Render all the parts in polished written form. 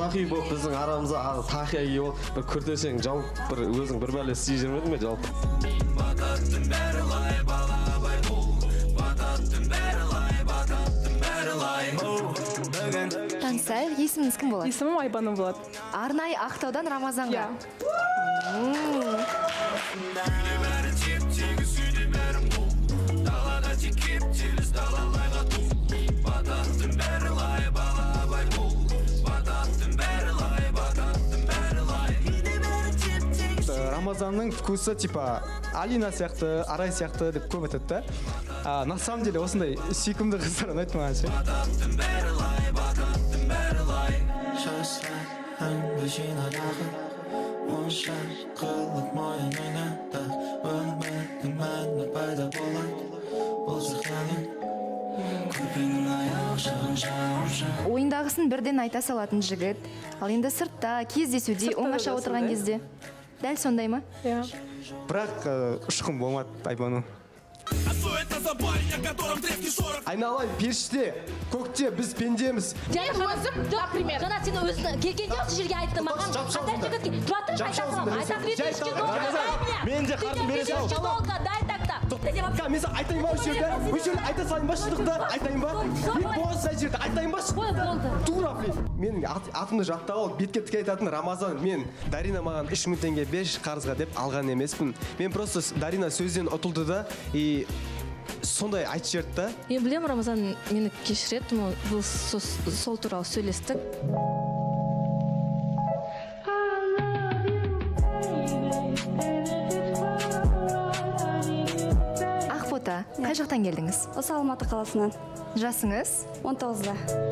тахи болып біздің арамызда тахия киіп бір күртесең жауып бір өзің бір бәле істей жүрмедің бе жалпы? Бататтың бәрі лай балабай бұл, бататтың бәрі лай, бататтың бәрі лай. Таңсай, есіміңіз кім болады? Есімім Айбаным болады. Арнайы Ақтаудан Рамазанға. Рамазанның вкусы типа Алина сияқты, Арай сияқты деп көп айтады да. На самом деле осындай сүйкімді қыздар ұнайды маған ше. Ойындағысын бірден айта салатын жігіт, ал енді сыртта, кездесуде, оңаша отырған кезде. Дәл сондай ма? Бірақ ұшқын болмады Айбану. Айналайын періште, көкте біз пендеміз. Жаңа сен өзің келгенде осы жерге айтты маған. Ата жігітке тұра тұрып айта салам. Айта кредитке долга. Мен де қарым бере сал. Дай такта. Мен айтайын ба осы жерде айта салайын ба шындықты айтайын ба? Мен болса жерде айтайын ба шындықты? Тура блин. Менің атымды жаттап ал, бетке тіке айтатын Рамазан. Мен Дарина маған 3000 теңге беш қарызға деп алған емеспін. Мен просто Дарина сөзден ұтылды да и сондай айтып жіберді да. Мен білем, Рамазан мені кешіреді, бұл сол туралы сөйлестік. Ақбота, қай жақтан келдіңіз? Осы Алматы қаласынан. Жасыңыз? 19-да.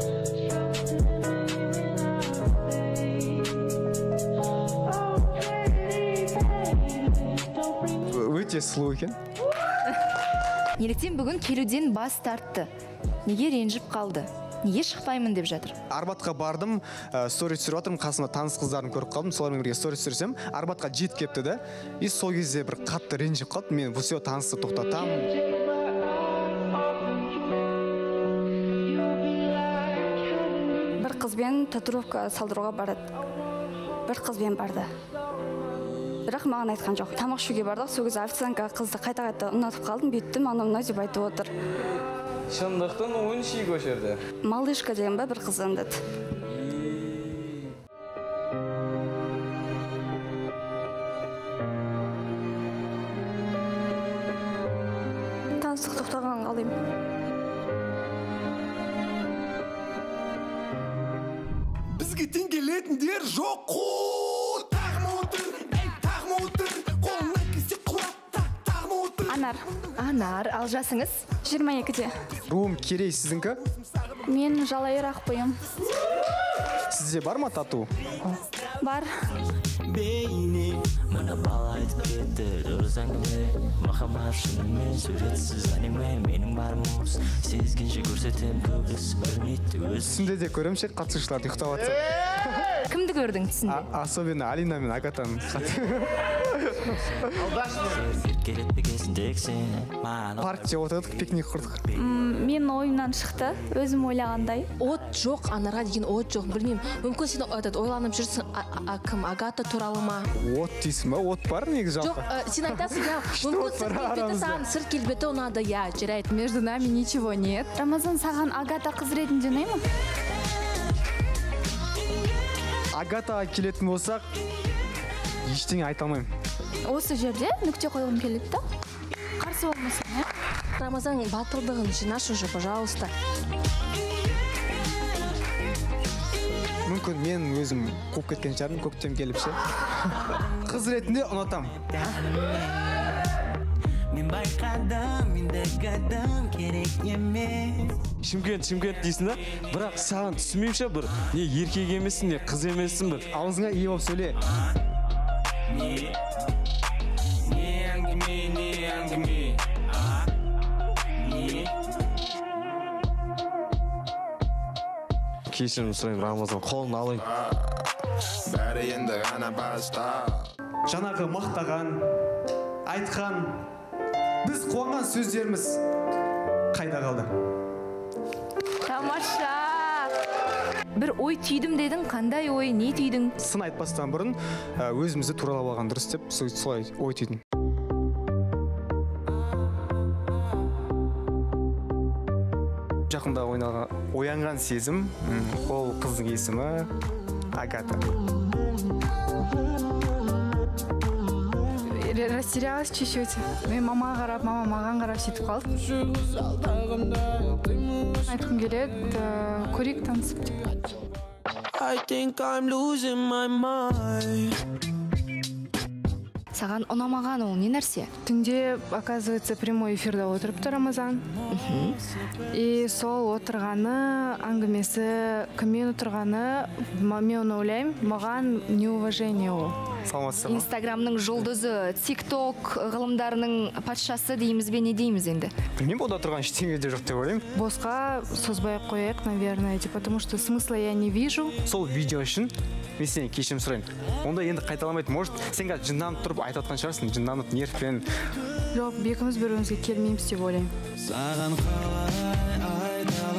Өте сұлу екен. Неліктен бүгін келуден бас тартты? Неге ренжіп қалды? Неге шықпаймын деп жатыр? Арбатқа бардым, сторис түсіріп отырмын, қасымда таныс қыздарын көріп қалдым. Солармен бірге сторис түсірсем, Арбатқа жетіп кепті да. И сол кезде бір қатты ренжіп қалды. Мен бұл все танысты тоқтатамын. Бір қызбен татуировка салдыруға барады. Бір қызбен барды. Бірақ маған айтқан жоқ. Тамақ ішуге бардық, сол кезде официантка қызды қайта-қайта ұнатып қалдым, бүйттім, анау-мынау деп айтып отыр. Шындықтың ойынши көшерді. Малышка деген ба бір қыз деді. Таныстық тоқтаған қалайым. Бізге тең келетіндер жоқ қой. Анар. Анар, ал жасыңыз? 22-де. Руым Керей сіздіңкі? Мен Жалайыр Ақбойым. Сізде бар ма тату? Бар. Бейне, мұны бала айтып кетті, дұрыс әңгіме. Махаббат шынымен суретсіз аниме, менің бар мұз. Сезгенше көрсетем көбіс, білмейді өз. Түсінде де көремші қатысушыларды ұйықтап атса. Кімді көрдің түсінде? Особенно Алина мен Агатаны. Паркте отырдық, пикник құрдық. Мен ойымнан шықты, өзім ойлағандай. От жоқ, Анарға деген от жоқ, білмеймін. Мүмкін сен ойланып жүрсің, кім, Агата туралы ма? От дейсің ба? От бар негізі жалпы? Жоқ, сен айтасың, мүмкін сыр келбеті саған, сыр келбеті ұнады, жарайды. Между нами ничего нет. Рамазан, саған Агата қыз ретінде ұнай ма? Агатаға келетін болсақ, ештеңе айта алмаймын. Осы жерде нүкте қойғым келеді да. Қарсы болмасын, ә? Рамазан, батылдығын жинаш уже, пожалуйста. Мүмкін мен өзім қуып кеткен шығармын, көктем келіп ше. Қыз ретінде ұнатам. Мен байқадым, мендегі адам керек емес. Шымкент дейсің да, бірақ саған түсінбеймше бір не еркек емессің, не қыз емессің бір. Аузыңа ие болып сөйле. Кешірім сұрайын, Рамазан, қолын алайын. Бәрі енді ғана баста. Жаңағы мақтаған, айтқан, біз қуанған сөздеріміз қайда қалды? Тамаша! бір ой түйдім дедің, қандай ой, не түйдің? Сын айтпастан бұрын өзімізді туралап алған дұрыс деп солай ой түйдім. Жақында оянған сезім, ол қыздың есімі Агата. Растерялась чуть-чуть. Мен мамаға қарап, мама маған қарап сөйтіп қалды. Айтқым келеді, көрейік танысып деп. I think I'm losing my mind. Саған ұнамаған ол не нәрсе? Түнде, оказывается, прямой эфирда отырыпты Рамазан. И сол отырғаны, әңгімесі, кіммен отырғаны, мен оны ойлаймын, маған неуважение ол. Инстаграмның жұлдызы, тикток ғылымдарының патшасы дейміз бе, не дейміз енді? Білмеймін, ода тұрған ештеңе де жоқ деп ойлаймын. Босқа созбай қояйық, наверное, потому что смысла я не вижу. Сол видео үшін мен сенен кешірім сұраймын. Онда енді қайталамайды. Может, сен қазір жынданып тұрып айтып отқан шығарсың, жынданып нервпен. Жоқ, бекіміз бір-бірімізге келмейміз деп ойлаймын. Саған қалай айта